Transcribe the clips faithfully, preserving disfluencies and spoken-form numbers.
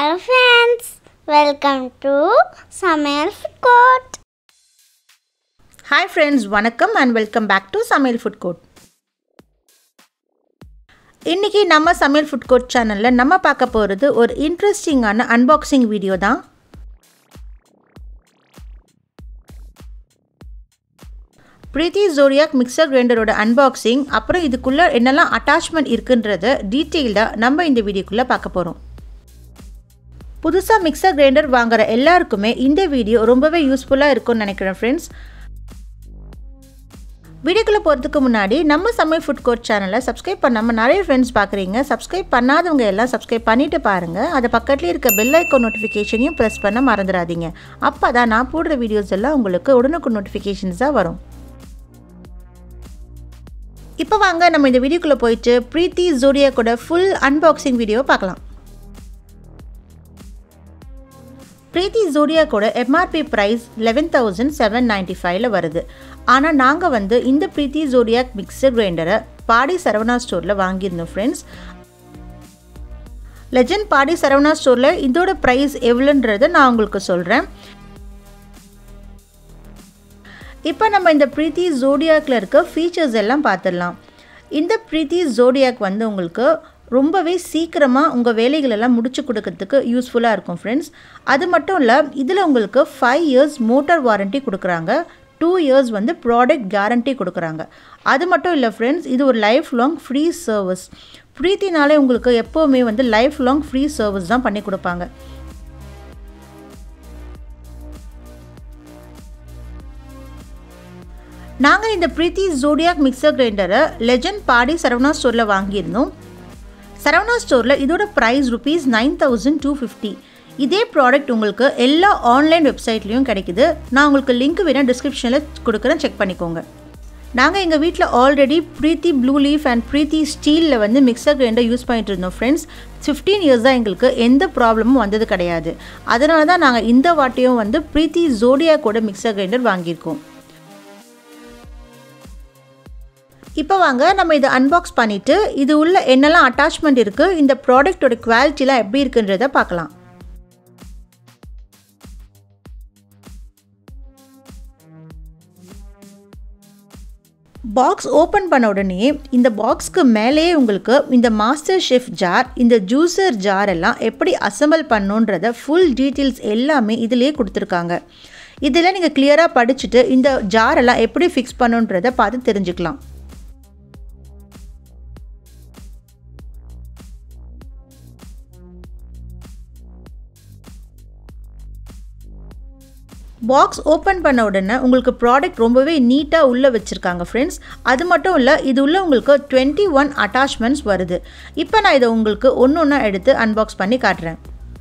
Hello friends, welcome to Samayal Food Court. Hi friends, vanakkam and welcome back to Samayal Food Court. இன்னைக்கு நம்ம Samayal Food Court சேனல்ல நம்ம பார்க்க போறது ஒரு இன்ட்ரஸ்டிங்கான அன்பாக்சிங் வீடியோ தான். Preethi Zodiac mixer grinder ஓட unboxing அப்புறம் இதுக்குள்ள என்னெல்லாம் attachment இருக்குன்றத டீடைலா நம்ம இந்த வீடியோக்குள்ள பார்க்க போறோம். புதுசா mixer grinder வாங்குற எல்லாருக்குமே இந்த வீடியோ ரொம்பவே யூஸ்ஃபுல்லா இருக்கும்னு நினைக்கிறேன் फ्रेंड्स. வீடியோக்குள்ள போறதுக்கு முன்னாடி நம்ம Samayal Food Court சேனலை சப்ஸ்கிரைப் பண்ணாம நிறைய फ्रेंड्स பார்க்கறீங்க. சப்ஸ்கிரைப் பண்ணாதவங்க எல்லாம் சப்ஸ்கிரைப் பண்ணிட்டு பாருங்க. அத பக்கத்துல இருக்க பெல் ஐகான் நோட்டிஃபிகேஷனையும் பிரஸ் பண்ண மறந்துடாதீங்க. அப்பதான் நான் போடுற வீடியோஸ் எல்லாம் உங்களுக்கு உடனுக்குடன் நோட்டிஃபிகேஷன்ஸா வரும். இப்போ வாங்க நம்ம இந்த வீடியோக்குள்ள போயிட்டு Preethi Zodiac ஓட full unboxing வீடியோ பார்க்கலாம். Preethi Zodiac ஓட M R P price eleven thousand seven hundred ninety-five ல வருது. ஆனா நாங்க வந்து இந்த Preethi Zodiac mixer grinder Padi Saravana Storeல வாங்கியிருந்தோம் फ्रेंड्स. Legend Padi Saravana Storeல இதோட price எவ்வளவுன்றதை நான் உங்களுக்கு சொல்றேன். இப்போ நம்ம இந்த Preethi Zodiacல இருக்க ஃபீச்சர்ஸ் எல்லாம் பார்த்திடலாம். இந்த Preethi Zodiac வந்து உங்களுக்கு ரொம்பவே சீக்கிரமா உங்க வேலைகள் எல்லாம் முடிச்சு கொடுக்கிறதுக்கு யூஸ்ஃபுல்லா இருக்கும் फ्रेंड्स. அது மட்டும் இல்ல இதுல உங்களுக்கு five years motor warranty கொடுக்கறாங்க. two years வந்து product guarantee கொடுக்கறாங்க. அது மட்டும் இல்ல फ्रेंड्स, இது ஒரு லைஃப் லாங் ஃப்ரீ சர்வீஸ். பிரீத்தினாலே உங்களுக்கு எப்பவுமே வந்து லைஃப் லாங் ஃப்ரீ சர்வீஸ் தான் பண்ணி கொடுப்பாங்க. நாங்க இந்த Preethi Zodiac mixer grinder Legend Padi Saravana Storeல வாங்கியிருந்தோம். Saravana Storeல இதோட price rupees nine thousand two hundred fifty. இதே ப்ராடக்ட் உங்களுக்கு எல்லா ஆன்லைன் வெப்சைட்லயும் கிடைக்குது. நான் உங்களுக்கு லிங்க் வேணா டிஸ்கிரிப்ஷன்ல கொடுக்கறேன், செக் பண்ணிக்கோங்க. நாங்க எங்க வீட்ல already Preethi Blue Leaf and Preethi Steelல வந்து mixer grinder யூஸ் பண்ணிட்டு இருந்தோம் फ्रेंड्स. fifteen years தான் எங்களுக்கு எந்த ப்ராப்ளமும் வந்தது கிடையாது. அதனால தான் நாங்க இந்த வாட்டியும் வந்து Preethi Zodiac ஓட mixer grinder வாங்கியிருக்கோம். இப்போ வாங்க நம்ம இத அன்பாக்ஸ் பண்ணிட்டு இது உள்ள என்னெல்லாம் அட்டாச்மென்ட் இருக்கு, இந்த ப்ராடக்ட்டோட குவாலிட்டிலாம் எப்படி இருக்குன்றத பார்க்கலாம். பாக்ஸ் ஓபன் பண்ண உடனே இந்த பாக்ஸ்க்கு மேலேயே உங்களுக்கு இந்த மாஸ்டர் ஷெஃப் ஜார், இந்த ஜூஸர் ஜார் எல்லாம் எப்படி அசெம்பிள் பண்ணனும்ன்றத ஃபுல் டீடைல்ஸ் எல்லாமே இதிலே கொடுத்திருக்காங்க. இதெல்லாம் நீங்க கிளியரா படிச்சிட்டு இந்த ஜார் எல்லாம் எப்படி ஃபிக்ஸ் பண்ணனும்ன்றத பார்த்து தெரிஞ்சுக்கலாம். பாக்ஸ் ஓபன் பண்ண உடனே உங்களுக்கு ப்ராடக்ட் ரொம்பவே நீட்டா உள்ள வச்சிருக்காங்க फ्रेंड्स. அது மட்டும் இல்ல இது உள்ள உங்களுக்கு twenty-one அட்டாச்மென்ட்ஸ் வருது. இப்போ நான் இத உங்களுக்கு ஒவ்வொண்ணா எடுத்து அன்பாக்ஸ் பண்ணி காட்றேன்.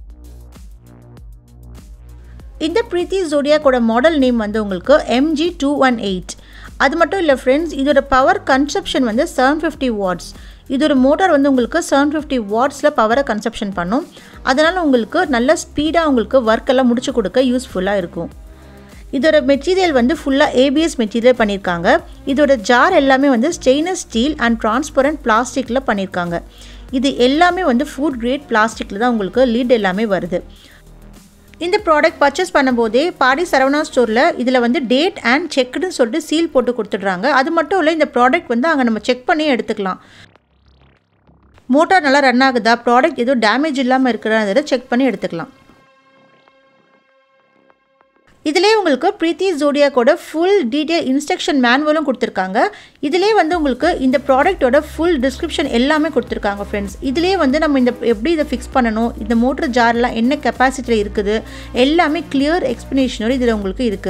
இந்த Preethi Zodiac ஓட மாடல் நேம் வந்து உங்களுக்கு M G two eighteen. அது மட்டும் இல்ல फ्रेंड्स, இதோட பவர் கன்சப்ஷன் வந்து seven fifty watts. இதோட மோட்டார் வந்து உங்களுக்கு seven fifty wattsல பவரை கன்சப்ஷன் பண்ணும். அதனால உங்களுக்கு நல்ல ஸ்பீடா உங்களுக்கு வர்க் எல்லாம் முடிச்சு கொடுக்க யூஸ்ஃபுல்லா இருக்கும். இதோட மெட்டீரியல் வந்து ஃபுல்லா A B S மெட்டீரியல் பண்ணிருக்காங்க. இதோட ஜார் எல்லாமே வந்து ஸ்டெயின்லெஸ் ஸ்டீல் அண்ட் டிரான்ஸ்பரண்ட் பிளாஸ்டிக்ல பண்ணிருக்காங்க. இது எல்லாமே வந்து ஃபுட் கிரேட் பிளாஸ்டிக்ல தான் உங்களுக்கு லிட் எல்லாமே வருது. இந்த ப்ராடக்ட் பர்ச்சேஸ் பண்ணும்போதே பாடி சரவணா ஸ்டோர்ல இதுல வந்து டேட் அண்ட் செக்னு சொல்லிட்டு சீல் போட்டு கொடுத்துடுறாங்க. அது மட்டும் இல்ல இந்த ப்ராடக்ட் வந்து அங்க நம்ம செக் பண்ணி எடுத்துக்கலாம். மோட்டார் நல்லா ரன் ஆகுதா, ப்ராடக்ட் ஏதோ டேமேஜ் இல்லாம இருக்குறத செக் பண்ணி எடுத்துக்கலாம். இதிலே உங்களுக்கு Preethi Zodiac ஓட full detail instruction manualம் கொடுத்திருக்காங்க. இதிலே வந்து உங்களுக்கு இந்த ப்ராடக்ட்டோட full description எல்லாமே கொடுத்திருக்காங்க फ्रेंड्स. இதிலே வந்து நம்ம இந்த எப்படி இத ஃபிக்ஸ் பண்ணனும், இந்த மோட்டார் ஜார்லாம் என்ன கெபாசிட்டில இருக்குது எல்லாமே clear explanation இதுல உங்களுக்கு இருக்கு.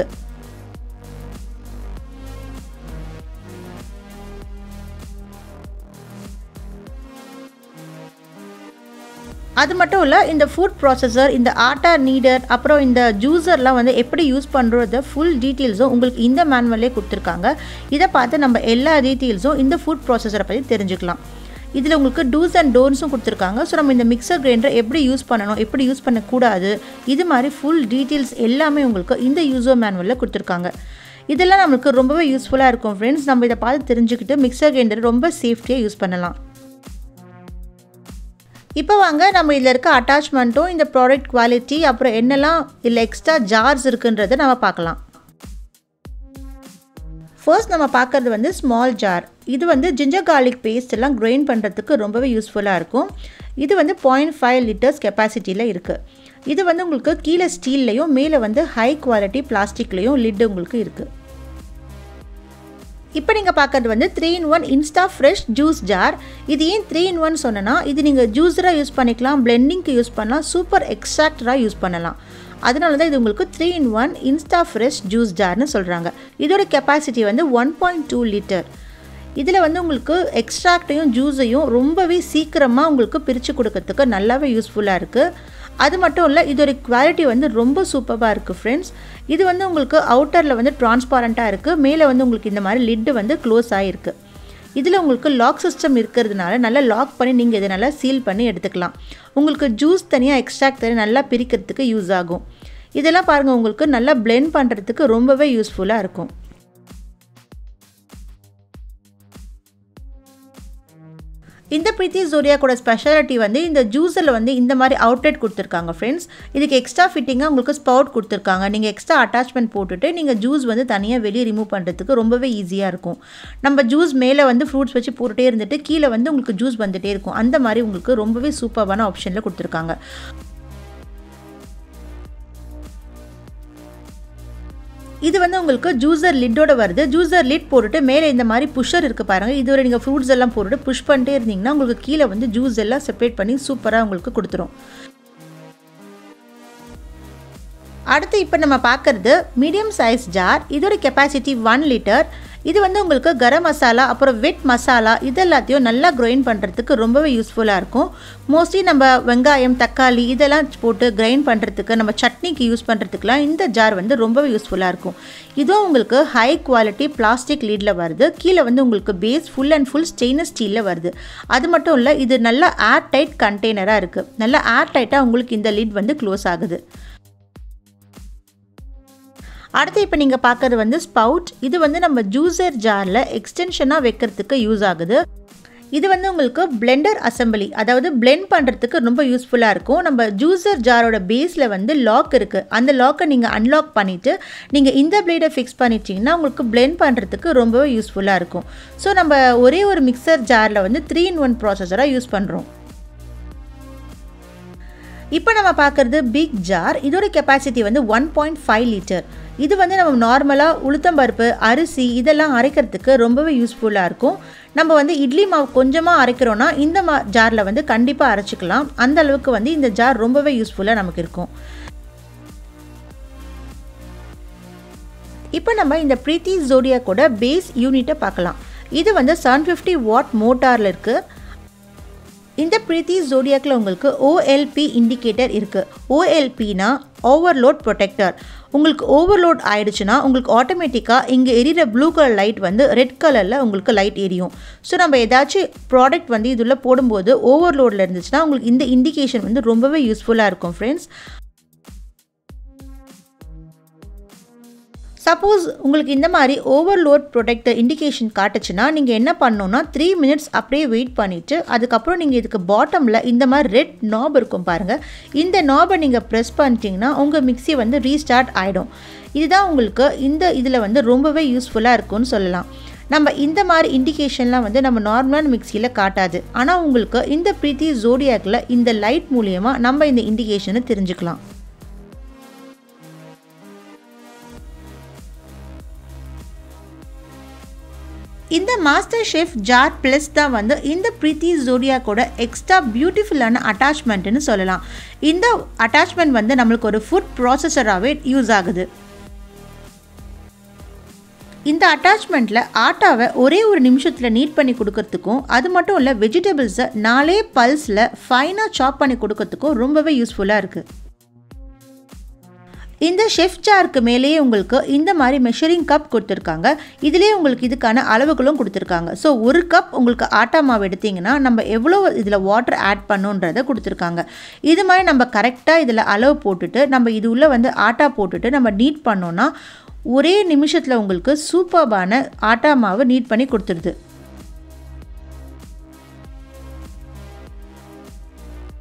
அது மட்டும் இல்ல இந்த ஃபுட் ப்ராசஸர், இந்த ஆட்டா நீடர், அப்புறம் இந்த ஜூஸர்லாம் வந்து எப்படி யூஸ் பண்றத ஃபுல் டீடைல்ஸும் உங்களுக்கு இந்த மேனுவல்லே கொடுத்திருக்காங்க. இத பார்த்து நம்ம எல்லா டீடைல்ஸும் இந்த ஃபுட் ப்ராசஸரை பத்தி தெரிஞ்சுக்கலாம். இதுல உங்களுக்கு டூஸ் அண்ட் டோன்ட்ஸும் கொடுத்திருக்காங்க. சோ நம்ம இந்த மிக்சர் கிரைண்டர் எப்படி யூஸ் பண்ணனும், எப்படி யூஸ் பண்ண கூடாது, இது மாதிரி ஃபுல் டீடைல்ஸ் எல்லாமே உங்களுக்கு இந்த யூசர் மேனுவல்ல கொடுத்திருக்காங்க. இதெல்லாம் நமக்கு ரொம்பவே யூஸ்ஃபுல்லா இருக்கும் फ्रेंड्स. நம்ம இத பார்த்து தெரிஞ்சுக்கிட்டு மிக்சர் கிரைண்டர் ரொம்ப சேஃப்டியா யூஸ் பண்ணலாம். இப்போ வாங்க நம்ம இதில் இருக்க அட்டாச்மெண்ட்டும் இந்த ப்ராடக்ட் குவாலிட்டி அப்புறம் என்னெல்லாம் இல்லை எக்ஸ்ட்ரா ஜார்ஸ் இருக்குன்றதை நம்ம பார்க்கலாம். ஃபர்ஸ்ட் நம்ம பார்க்குறது வந்து ஸ்மால் ஜார். இது வந்து ஜிஞ்சர் கார்லிக் பேஸ்ட் எல்லாம் கிரைண்ட் பண்ணுறதுக்கு ரொம்பவே யூஸ்ஃபுல்லாக இருக்கும். இது வந்து பாயிண்ட் ஃபைவ் லிட்டர்ஸ் கெப்பாசிட்டியில் இருக்குது. இது வந்து உங்களுக்கு கீழே ஸ்டீல்லையும் மேலே வந்து ஹை குவாலிட்டி பிளாஸ்டிக்லேயும் லிட் உங்களுக்கு இருக்குது. இப்போ நீங்கள் பார்க்குறது வந்து three in one insta fresh juice jar. இது ஏன் த்ரீ இன் ஒன் சொன்னேன்னா, இது நீங்கள் ஜூஸராக யூஸ் பண்ணிக்கலாம், பிளெண்டிங்க்கு யூஸ் பண்ணலாம், சூப்பர் எக்ஸ்ட்ராக்டராக யூஸ் பண்ணலாம். அதனால தான் இது உங்களுக்கு three in one insta fresh juice ஜார்னு சொல்கிறாங்க. இதோட கெப்பாசிட்டி வந்து ஒன் பாயிண்ட் டூ லிட்டர். இதில் வந்து உங்களுக்கு எக்ஸ்ட்ராக்டையும் ஜூஸையும் ரொம்பவே சீக்கிரமாக உங்களுக்கு பிரித்து கொடுக்கறதுக்கு நல்லாவே யூஸ்ஃபுல்லாக இருக்குது. அது மட்டும் இல்லை, இதோட குவாலிட்டி வந்து ரொம்ப சூப்பராக இருக்குது ஃப்ரெண்ட்ஸ். இது வந்து உங்களுக்கு அவுட்டரில் வந்து டிரான்ஸ்பாரண்ட்டாக இருக்குது, மேலே வந்து உங்களுக்கு இந்த மாதிரி லிட்டு வந்து க்ளோஸ் ஆகிருக்கு. இதில் உங்களுக்கு லாக் சிஸ்டம் இருக்கிறதுனால நல்லா லாக் பண்ணி நீங்கள் இதை நல்லா சீல் பண்ணி எடுத்துக்கலாம். உங்களுக்கு ஜூஸ் தனியாக எக்ஸ்ட்ராக்ட் தனியாக நல்லா பிரிக்கிறதுக்கு யூஸ் ஆகும். இதெல்லாம் பாருங்கள், உங்களுக்கு நல்லா பிளெண்ட் பண்ணுறதுக்கு ரொம்பவே யூஸ்ஃபுல்லாக இருக்கும். இந்த பிரீத்தி ஜோடியாக்கோட ஸ்பெஷாலிட்டி வந்து இந்த ஜூஸில் வந்து இந்த மாதிரி அவுட்லெட் கொடுத்துருக்காங்க ஃப்ரெண்ட்ஸ். இதுக்கு எக்ஸ்ட்ரா ஃபிட்டிங்காக உங்களுக்கு ஸ்பவுட் கொடுத்துருக்காங்க. நீங்கள் எக்ஸ்ட்ரா அட்டாச்மெண்ட் போட்டுட்டு நீங்கள் ஜூஸ் வந்து தனியாக வெளியே ரிமூவ் பண்ணுறதுக்கு ரொம்பவே ஈஸியாக இருக்கும். நம்ம ஜூஸ் மேலே வந்து ஃப்ரூட்ஸ் வச்சு போட்டுகிட்டே இருந்துட்டு கீழே வந்து உங்களுக்கு ஜூஸ் வந்துகிட்டே இருக்கும். அந்த மாதிரி உங்களுக்கு ரொம்பவே சூப்பரான ஆப்ஷனில் கொடுத்துருக்காங்க. இது வந்து உங்களுக்கு ஜூஸர் லிட்டோட வருது. ஜூஸர் லிட் போட்டுட்டு மேலே இந்த மாதிரி புஷ்ஷர் இருக்குது பாருங்கள். இதுவரை நீங்கள் ஃப்ரூட்ஸ் எல்லாம் போட்டுட்டு புஷ் பண்ணிட்டே இருந்தீங்கன்னா உங்களுக்கு கீழே வந்து ஜூஸ் எல்லாம் செப்பரேட் பண்ணி சூப்பராக உங்களுக்கு கொடுத்துரும். அடுத்து இப்போ நம்ம பார்க்குறது மீடியம் சைஸ் ஜார். இதோட கெப்பாசிட்டி ஒன் லிட்டர். இது வந்து உங்களுக்கு கரம் மசாலா அப்புறம் வெட் மசாலா இது எல்லாத்தையும் நல்லா கிரைண்ட் பண்ணுறதுக்கு ரொம்பவே யூஸ்ஃபுல்லாக இருக்கும். மோஸ்ட்லி நம்ம வெங்காயம் தக்காளி இதெல்லாம் போட்டு கிரைண்ட் பண்ணுறதுக்கு நம்ம சட்னிக்கு யூஸ் பண்ணுறதுக்குலாம் இந்த ஜார் வந்து ரொம்பவே யூஸ்ஃபுல்லாக இருக்கும். இதுவும் உங்களுக்கு ஹை குவாலிட்டி பிளாஸ்டிக் லீடில் வருது. கீழே வந்து உங்களுக்கு base full and full stainless ஸ்டீலில் வருது. அது மட்டும் இல்லை, இது நல்லா ஏர் டைட் கண்டெய்னராக இருக்குது. நல்லா ஏர் டைட்டாக உங்களுக்கு இந்த லிட் வந்து க்ளோஸ் ஆகுது. அடுத்து இப்போ நீங்கள் பார்க்குறது வந்து ஸ்பவுட். இது வந்து நம்ம ஜூஸர் ஜாரில் எக்ஸ்டென்ஷனாக வைக்கிறதுக்கு யூஸ் ஆகுது. இது வந்து உங்களுக்கு பிளெண்டர் அசம்பிளி, அதாவது பிளெண்ட் பண்ணுறதுக்கு ரொம்ப யூஸ்ஃபுல்லாக இருக்கும். நம்ம ஜூஸர் ஜாரோட பேஸில் வந்து லாக் இருக்குது. அந்த லாக்கை நீங்கள் அன்லாக் பண்ணிவிட்டு நீங்கள் இந்த பிளேடை ஃபிக்ஸ் பண்ணிட்டீங்கன்னா உங்களுக்கு பிளெண்ட் பண்ணுறதுக்கு ரொம்பவே யூஸ்ஃபுல்லாக இருக்கும். ஸோ நம்ம ஒரே ஒரு மிக்சர் ஜாரில் வந்து த்ரீ இன் ஒன் ப்ராசஸராக யூஸ் பண்ணுறோம். இப்போ நம்ம பார்க்குறது பிக் ஜார். இதோட கெப்பாசிட்டி வந்து ஒன் பாயிண்ட் ஃபைவ் லிட்டர். இது வந்து நம்ம நார்மலாக உளுத்தம்பருப்பு அரிசி இதெல்லாம் அரைக்கிறதுக்கு ரொம்பவே யூஸ்ஃபுல்லாக இருக்கும். நம்ம வந்து இட்லி மாவு கொஞ்சமாக அரைக்கிறோன்னா இந்த மா ஜாரில் வந்து கண்டிப்பாக அரைச்சிக்கலாம். அந்த அளவுக்கு வந்து இந்த ஜார் ரொம்பவே யூஸ்ஃபுல்லாக நமக்கு இருக்கும். இப்போ நம்ம இந்த பிரீத்தி ஜோடியாக்கோட பேஸ் யூனிட்டை பார்க்கலாம். இது வந்து செவன் ஃபிஃப்டி வாட் மோட்டாரில் இருக்குது. இந்த பிரீத்தி ஜோடியாக்கில் உங்களுக்கு ஓஎல்பி இண்டிகேட்டர் இருக்குது. ஓஎல்பினா ஓவர்லோட் ப்ரொடெக்டர். உங்களுக்கு ஓவர்லோட் ஆயிடுச்சுன்னா உங்களுக்கு ஆட்டோமேட்டிக்காக இங்கே எரியிற ப்ளூ கலர் லைட் வந்து ரெட் கலரில் உங்களுக்கு லைட் எரியும். ஸோ நம்ம ஏதாச்சும் ப்ராடக்ட் வந்து இதில் போடும்போது ஓவர்லோடில் இருந்துச்சுன்னா உங்களுக்கு இந்த இண்டிகேஷன் வந்து ரொம்பவே யூஸ்ஃபுல்லாக இருக்கும் ஃப்ரெண்ட்ஸ். சப்போஸ் உங்களுக்கு இந்த மாதிரி ஓவர்லோட் ப்ரொடெக்டர் இண்டிகேஷன் காட்டுச்சுன்னா நீங்கள் என்ன பண்ணணுன்னா த்ரீ மினிட்ஸ் அப்படியே வெயிட் பண்ணிவிட்டு அதுக்கப்புறம் நீங்கள் இதுக்கு பாட்டமில் இந்த மாதிரி ரெட் நாப் இருக்கும் பாருங்கள். இந்த நாபை நீங்கள் ப்ரெஸ் பண்ணிட்டீங்கன்னா உங்கள் மிக்ஸி வந்து ரீஸ்டார்ட் ஆகிடும். இதுதான் உங்களுக்கு இந்த இதில் வந்து ரொம்பவே யூஸ்ஃபுல்லாக இருக்கும்னு சொல்லலாம். நம்ம இந்த மாதிரி இண்டிகேஷன்லாம் வந்து நம்ம நார்மலான மிக்ஸியில் காட்டாது. ஆனால் உங்களுக்கு இந்த பிரீத்தி ஜோடியாக்கில் இந்த லைட் மூலியமாக நம்ம இந்த இண்டிகேஷனை தெரிஞ்சுக்கலாம். இந்த மாஸ்டர் ஷெஃப் ஜார் ப்ளஸ் தான் வந்து இந்த பிரீத்தி ஜோடியாக்கோட எக்ஸ்ட்ரா பியூட்டிஃபுல்லான அட்டாச்மெண்ட்னு சொல்லலாம். இந்த அட்டாச்மெண்ட் வந்து நம்மளுக்கு ஒரு ஃபுட் ப்ராசஸராகவே யூஸ் ஆகுது. இந்த அட்டாச்மெண்ட்டில் ஆட்டாவை ஒரே ஒரு நிமிஷத்தில் நீட் பண்ணி கொடுக்கறதுக்கும் அது மட்டும் இல்லை வெஜிடபிள்ஸை நாலே பல்ஸில் ஃபைனாக சாப் பண்ணி கொடுக்கறதுக்கும் ரொம்பவே யூஸ்ஃபுல்லாக இருக்குது. இந்த ஷெஃப் ஜாருக்கு மேலேயே உங்களுக்கு இந்த மாதிரி மெஷரிங் கப் கொடுத்துருக்காங்க. இதிலே உங்களுக்கு இதுக்கான அளவுகளும் கொடுத்துருக்காங்க. ஸோ ஒரு கப் உங்களுக்கு ஆட்டா மாவு எடுத்திங்கன்னா நம்ம எவ்வளோ இதில் வாட்டர் ஆட் பண்ணுன்றதை கொடுத்துருக்காங்க. இது மாதிரி நம்ம கரெக்டாக இதில் அளவு போட்டுட்டு நம்ம இது உள்ளே வந்து ஆட்டா போட்டுட்டு நம்ம நீட் பண்ணோன்னா ஒரே நிமிஷத்தில் உங்களுக்கு சூப்பர்பான ஆட்டா மாவு நீட் பண்ணி கொடுத்துருது.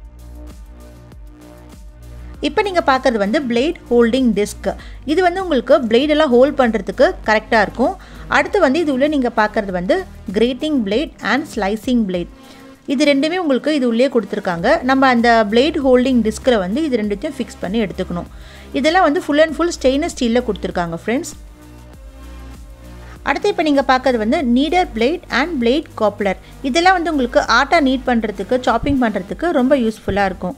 இப்போ நீங்கள் பார்க்குறது வந்து பிளேட் ஹோல்டிங் டிஸ்க். இது வந்து உங்களுக்கு பிளேடெல்லாம் ஹோல்ட் பண்ணுறதுக்கு கரெக்டாக இருக்கும். அடுத்து வந்து இது உள்ளே நீங்கள் பார்க்குறது வந்து grating blade and slicing blade. இது ரெண்டுமே உங்களுக்கு இது உள்ளே கொடுத்துருக்காங்க. நம்ம அந்த பிளேட் ஹோல்டிங் டிஸ்கில் வந்து இது ரெண்டுத்தையும் ஃபிக்ஸ் பண்ணி எடுத்துக்கணும். இதெல்லாம் வந்து ஃபுல் அண்ட் ஃபுல் ஸ்டெயின்லெஸ் ஸ்டீலில் கொடுத்துருக்காங்க ஃப்ரெண்ட்ஸ். அடுத்து இப்போ நீங்கள் பார்க்குறது வந்து kneader blade and blade coupler. இதெல்லாம் வந்து உங்களுக்கு ஆட்டா நீட் பண்ணுறதுக்கு சாப்பிங் பண்ணுறதுக்கு ரொம்ப யூஸ்ஃபுல்லாக இருக்கும்.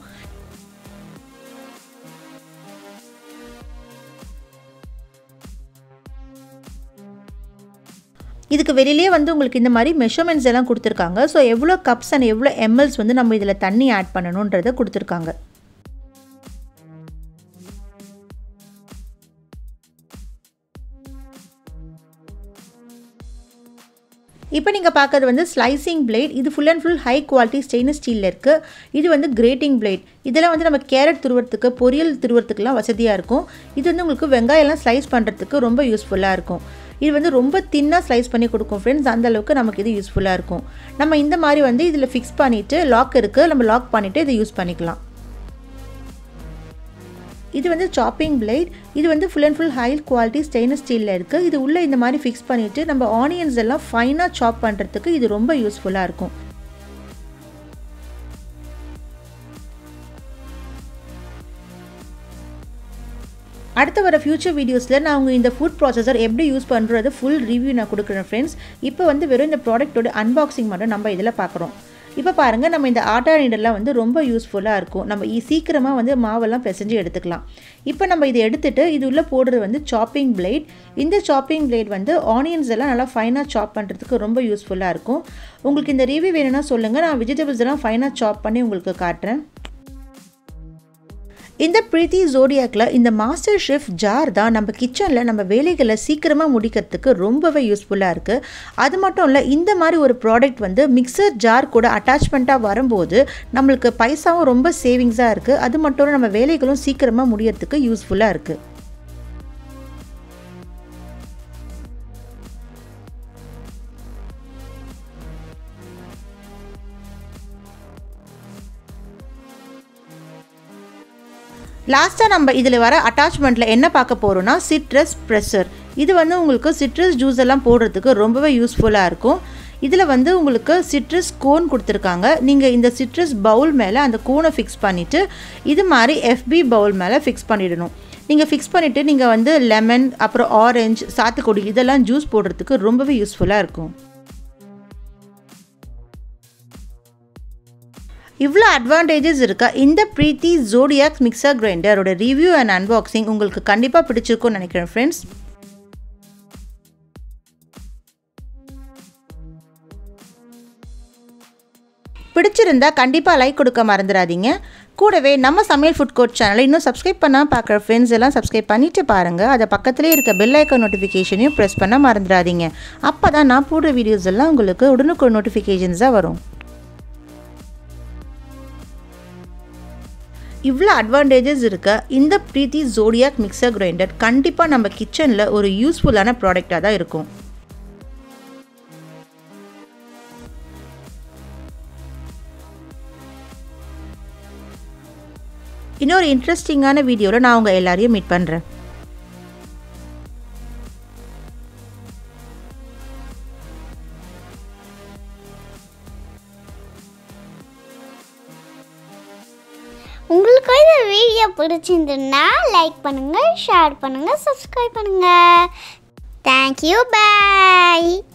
இதுக்கு வெளியிலே வந்து உங்களுக்கு இந்த மாதிரி மெஷர்மெண்ட்ஸ் எல்லாம் கொடுத்துருக்காங்க. ஸோ எவ்வளோ கப்ஸ் அண்ட் எவ்வளோ எம்எல்ஸ் வந்து நம்ம இதில் தண்ணி ஆட் பண்ணணுன்றதை கொடுத்துருக்காங்க. இப்போ நீங்கள் பார்க்குறது வந்து ஸ்லைசிங் பிளேட். இது full and full high quality stainless ஸ்டீலில் இருக்குது. இது வந்து கிரேட்டிங் பிளேட். இதெல்லாம் வந்து நம்ம கேரட் துருவறதுக்கு பொரியல் துருவறதுக்குலாம் வசதியாக இருக்கும். இது வந்து உங்களுக்கு வெங்காயம்லாம் ஸ்லைஸ் பண்ணுறதுக்கு ரொம்ப யூஸ்ஃபுல்லாக இருக்கும். இது வந்து ரொம்ப தின்னாக ஸ்லைஸ் பண்ணி கொடுக்கும் ஃப்ரெண்ட்ஸ். அந்தளவுக்கு நமக்கு இது யூஸ்ஃபுல்லாக இருக்கும். நம்ம இந்த மாதிரி வந்து இதில் ஃபிக்ஸ் பண்ணிவிட்டு லாக் இருக்குது, நம்ம லாக் பண்ணிவிட்டு இதை யூஸ் பண்ணிக்கலாம். இது வந்து சாப்பிங் பிளேட். இது வந்து full and full high quality stainless ஸ்டீலில் இருக்குது. இது உள்ளே இந்த மாதிரி ஃபிக்ஸ் பண்ணிவிட்டு நம்ம ஆனியன்ஸ் எல்லாம் ஃபைனாக சாப் பண்ணுறதுக்கு இது ரொம்ப யூஸ்ஃபுல்லாக இருக்கும். அடுத்து வர ஃபியூச்சர் வீடியோஸில் நான் உங்கள் இந்த ஃபுட் ப்ராசஸர் எப்படி யூஸ் பண்ணுறது ஃபுல் ரிவ்யூ நான் கொடுக்குறேன் ஃப்ரெண்ட்ஸ். இப்போ வந்து வெறும் இந்த ப்ராடக்ட்டோட அன்பாக்சிங் மட்டும் நம்ம இதில் பார்க்குறோம். இப்போ பாருங்கள், நம்ம இந்த ஆட்டா நீடர்லாம் வந்து ரொம்ப யூஸ்ஃபுல்லாக இருக்கும். நம்ம சீக்கிரமாக வந்து மாவெல்லாம் பிசைஞ்சு எடுத்துக்கலாம். இப்போ நம்ம இதை எடுத்துகிட்டு இது உள்ளே போடுறது வந்து சாப்பிங் பிளேட். இந்த சாப்பிங் பிளேட் வந்து ஆனியன்ஸ் எல்லாம் நல்லா ஃபைனாக சாப் பண்ணுறதுக்கு ரொம்ப யூஸ்ஃபுல்லாக இருக்கும். உங்களுக்கு இந்த ரிவ்யூ வேணும்னா சொல்லுங்கள், நான் வெஜிடபிள்ஸ் எல்லாம் ஃபைனாக சாப் பண்ணி உங்களுக்கு காட்டுறேன். இந்த பிரீத்தி ஜோடியாக்கில் இந்த மாஸ்டர் ஷெஃப் ஜார் தான் நம்ம கிச்சனில் நம்ம வேலைகளை சீக்கிரமாக முடிக்கிறதுக்கு ரொம்பவே யூஸ்ஃபுல்லாக இருக்குது. அது மட்டும் இல்லை, இந்த மாதிரி ஒரு ப்ராடக்ட் வந்து மிக்சர் ஜார் கூட அட்டாச்மெண்ட்டாக வரும்போது நம்மளுக்கு பைசாவும் ரொம்ப சேவிங்ஸாக இருக்குது. அது மட்டும் இல்லை, நம்ம வேலைகளும் சீக்கிரமாக முடியறதுக்கு யூஸ்ஃபுல்லாக இருக்குது. லாஸ்ட்டாக நம்ம இதில் வர அட்டாச்மெண்ட்டில் என்ன பார்க்க போகிறோன்னா சிட்ரஸ் ப்ரெஷர். இது வந்து உங்களுக்கு சிட்ரஸ் ஜூஸ் எல்லாம் போடுறதுக்கு ரொம்பவே யூஸ்ஃபுல்லாக இருக்கும். இதில் வந்து உங்களுக்கு சிட்ரஸ் கோன் கொடுத்துருக்காங்க. நீங்கள் இந்த சிட்ரஸ் பவுல் மேலே அந்த கோனை ஃபிக்ஸ் பண்ணிவிட்டு இது மாதிரி எஃப்பி பவுல் மேலே ஃபிக்ஸ் பண்ணிடணும். நீங்கள் ஃபிக்ஸ் பண்ணிவிட்டு நீங்கள் வந்து லெமன், அப்புறம் ஆரஞ்சு, சாத்துக்குடி இதெல்லாம் ஜூஸ் போடுறதுக்கு ரொம்பவே யூஸ்ஃபுல்லாக இருக்கும். இவ்வளோ அட்வான்டேஜஸ் இருக்கா இந்த பிரீத்தி ஜோடியாக் மிக்சர் கிரைண்டரோட ரிவ்யூ அண்ட் அன்பாக்சிங் உங்களுக்கு கண்டிப்பாக பிடிச்சிருக்கும்னு நினைக்கிறேன் ஃப்ரெண்ட்ஸ். பிடிச்சிருந்தா கண்டிப்பாக லைக் கொடுக்க மறந்துடாதீங்க. கூடவே நம்ம சமையல் ஃபுட் கோர்ட் சேனலை இன்னும் சப்ஸ்கிரைப் பண்ணால் பார்க்குற ஃப்ரெண்ட்ஸ் எல்லாம் சப்ஸ்கிரைப் பண்ணிவிட்டு பாருங்கள். அதை பக்கத்துலேயே இருக்க பெல் ஐக்கான் நோட்டிஃபிகேஷனையும் ப்ரெஸ் பண்ண மறந்துடாதீங்க. அப்போ தான் நான் போடுற வீடியோஸ் எல்லாம் உங்களுக்கு உடனுக்கு நோட்டிஃபிகேஷன்ஸாக வரும். இவ்வளோ அட்வான்டேஜஸ் இருக்க இந்த பிரீத்தி ஜோடியாக் மிக்சர் கிரைண்டர் கண்டிப்பாக நம்ம கிச்சனில் ஒரு யூஸ்ஃபுல்லான ப்ராடக்டாக தான் இருக்கும். இன்னொரு இன்ட்ரெஸ்டிங்கான வீடியோவில் நான் உங்கள் எல்லாரையும் மீட் பண்ணுறேன். உங்களுக்கு இந்த வீடியோ பிடிச்சிருந்துன்னா லைக் பண்ணுங்கள், ஷேர் பண்ணுங்கள், சப்ஸ்கிரைப் பண்ணுங்கள். தேங்க்யூ, பாய்.